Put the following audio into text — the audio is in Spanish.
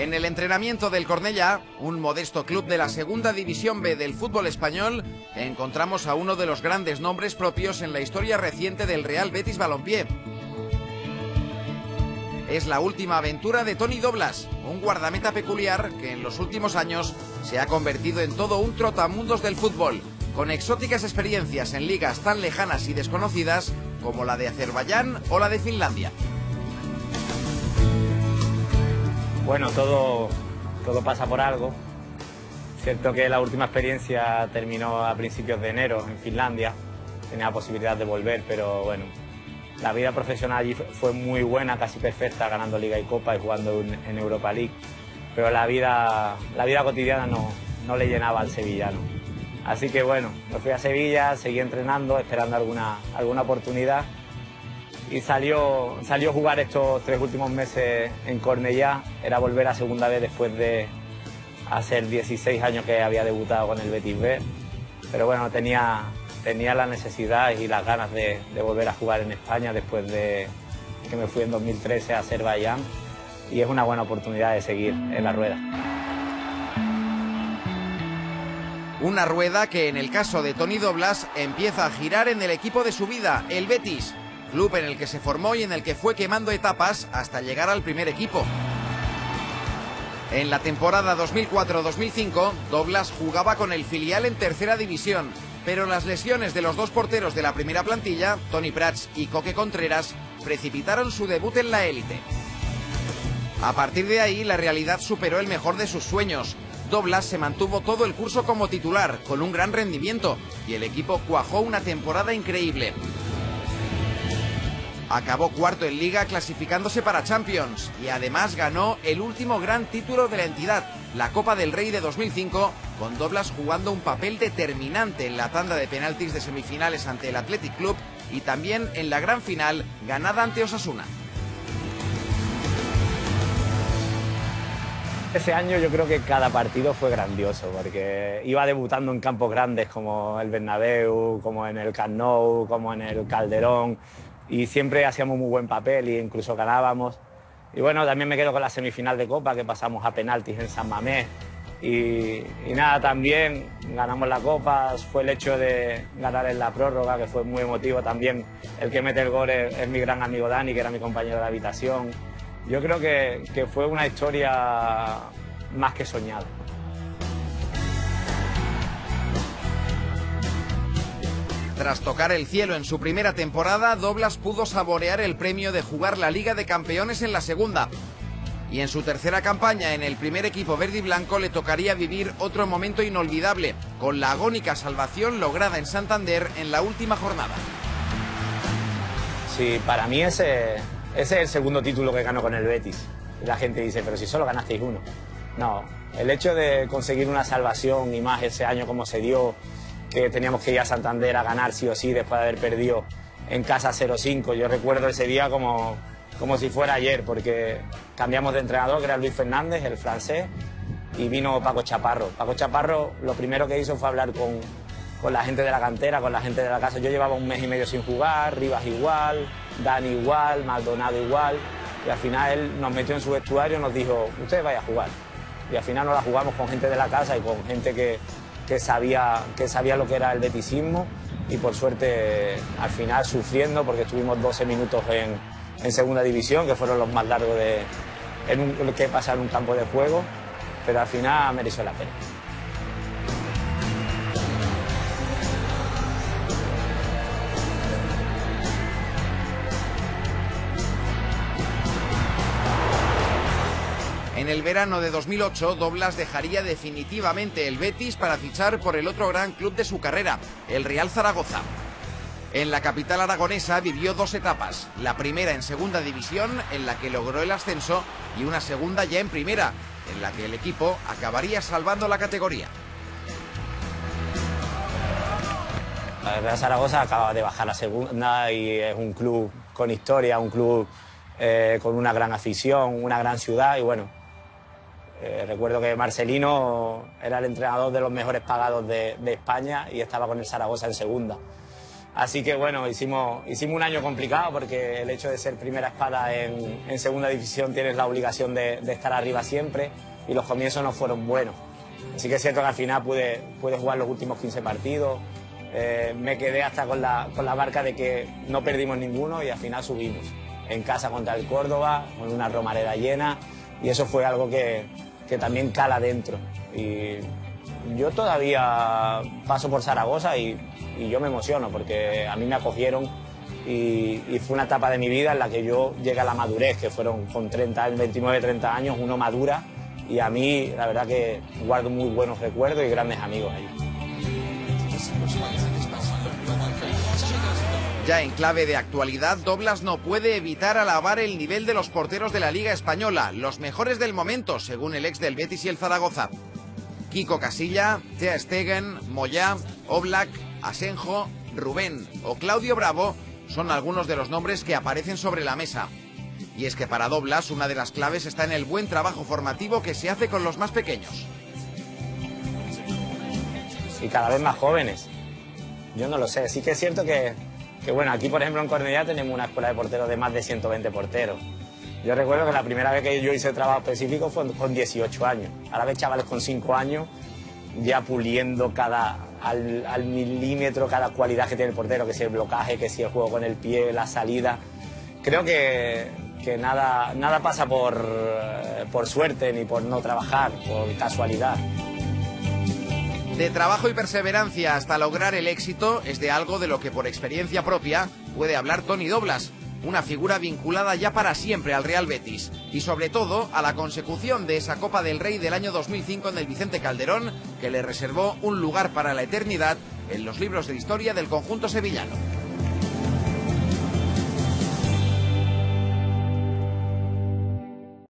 En el entrenamiento del Cornellá, un modesto club de la segunda división B del fútbol español, encontramos a uno de los grandes nombres propios en la historia reciente del Real Betis Balompié. Es la última aventura de Toni Doblas, un guardameta peculiar que en los últimos años se ha convertido en todo un trotamundos del fútbol, con exóticas experiencias en ligas tan lejanas y desconocidas como la de Azerbaiyán o la de Finlandia. Bueno, todo pasa por algo. Cierto que la última experiencia terminó a principios de enero en Finlandia. Tenía la posibilidad de volver, pero bueno, la vida profesional allí fue muy buena, casi perfecta, ganando Liga y Copa y jugando en Europa League. Pero la vida cotidiana no le llenaba al sevillano. Así que bueno, me fui a Sevilla, seguí entrenando, esperando alguna oportunidad. Y salió a jugar estos 3 últimos meses en Cornellá. Era volver a segunda vez después de hacer 16 años que había debutado con el Betis B. Pero bueno, tenía la necesidad y las ganas de volver a jugar en España después de que me fui en 2013 a Azerbaiyán. Y es una buena oportunidad de seguir en la rueda. Una rueda que en el caso de Toni Doblas empieza a girar en el equipo de su vida, el Betis, club en el que se formó y en el que fue quemando etapas hasta llegar al primer equipo. En la temporada 2004-2005, Doblas jugaba con el filial en tercera división, pero las lesiones de los 2 porteros de la primera plantilla, Toni Prats y Coque Contreras, precipitaron su debut en la élite. A partir de ahí, la realidad superó el mejor de sus sueños. Doblas se mantuvo todo el curso como titular, con un gran rendimiento, y el equipo cuajó una temporada increíble. Acabó cuarto en Liga clasificándose para Champions y además ganó el último gran título de la entidad, la Copa del Rey de 2005, con Doblas jugando un papel determinante en la tanda de penaltis de semifinales ante el Athletic Club y también en la gran final ganada ante Osasuna. Ese año yo creo que cada partido fue grandioso porque iba debutando en campos grandes como el Bernabéu, como en el Camp Nou, como en el Calderón, y siempre hacíamos muy buen papel e incluso ganábamos. Y bueno, también me quedo con la semifinal de Copa que pasamos a penaltis en San Mamés y nada, también ganamos la Copa. Fue el hecho de ganar en la prórroga que fue muy emotivo también. El que mete el gol es mi gran amigo Dani, que era mi compañero de habitación. Yo creo que fue una historia más que soñada. Tras tocar el cielo en su primera temporada, Doblas pudo saborear el premio de jugar la Liga de Campeones en la segunda. Y en su tercera campaña en el primer equipo verde y blanco le tocaría vivir otro momento inolvidable, con la agónica salvación lograda en Santander en la última jornada. Sí, para mí ese es el segundo título que gano con el Betis. Y la gente dice, pero si solo ganasteis uno. No, el hecho de conseguir una salvación y más ese año como se dio, que teníamos que ir a Santander a ganar sí o sí después de haber perdido en casa 0-5. Yo recuerdo ese día como si fuera ayer, porque cambiamos de entrenador, que era Luis Fernández, el francés, y vino Paco Chaparro. Paco Chaparro lo primero que hizo fue hablar con la gente de la cantera, con la gente de la casa. Yo llevaba 1 mes y medio sin jugar, Rivas igual, Dani igual, Maldonado igual, y al final él nos metió en su vestuario y nos dijo, ustedes vayan a jugar. Y al final nos la jugamos con gente de la casa y con gente que sabía lo que era el betisismo, y por suerte al final sufriendo porque estuvimos 12 minutos en segunda división, que fueron los más largos que pasar un campo de juego, pero al final mereció la pena. En el verano de 2008, Doblas dejaría definitivamente el Betis para fichar por el otro gran club de su carrera, el Real Zaragoza. En la capital aragonesa vivió 2 etapas, la primera en segunda división, en la que logró el ascenso, y una segunda ya en primera, en la que el equipo acabaría salvando la categoría. El Real Zaragoza acaba de bajar a segunda y es un club con historia, un club con una gran afición, una gran ciudad, y bueno, recuerdo que Marcelino era el entrenador de los mejores pagados de España y estaba con el Zaragoza en segunda. Así que bueno, hicimos un año complicado porque el hecho de ser primera espada en segunda división tienes la obligación de estar arriba siempre y los comienzos no fueron buenos. Así que es cierto que al final pude jugar los últimos 15 partidos, me quedé hasta con la marca de que no perdimos ninguno y al final subimos. En casa contra el Córdoba, con una Romareda llena y eso fue algo que también cala dentro. Y yo todavía paso por Zaragoza y yo me emociono porque a mí me acogieron y fue una etapa de mi vida en la que yo llegué a la madurez, que fueron con 29, 30 años, uno madura y a mí la verdad que guardo muy buenos recuerdos y grandes amigos ahí. Ya en clave de actualidad, Doblas no puede evitar alabar el nivel de los porteros de la Liga Española, los mejores del momento, según el ex del Betis y el Zaragoza. Kiko Casilla, Ter Stegen, Moyá, Oblak, Asenjo, Rubén o Claudio Bravo son algunos de los nombres que aparecen sobre la mesa. Y es que para Doblas una de las claves está en el buen trabajo formativo que se hace con los más pequeños. Y cada vez más jóvenes. Yo no lo sé, sí que es cierto que bueno, aquí por ejemplo en Cornellá tenemos una escuela de porteros de más de 120 porteros. Yo recuerdo que la primera vez que yo hice trabajo específico fue con 18 años. Ahora ves chavales con 5 años ya puliendo al milímetro cada cualidad que tiene el portero, que si el blocaje, que si el juego con el pie, la salida. Creo que nada pasa por suerte ni por no trabajar, por casualidad. De trabajo y perseverancia hasta lograr el éxito es de algo de lo que por experiencia propia puede hablar Toni Doblas, una figura vinculada ya para siempre al Real Betis y sobre todo a la consecución de esa Copa del Rey del año 2005 en el Vicente Calderón que le reservó un lugar para la eternidad en los libros de historia del conjunto sevillano.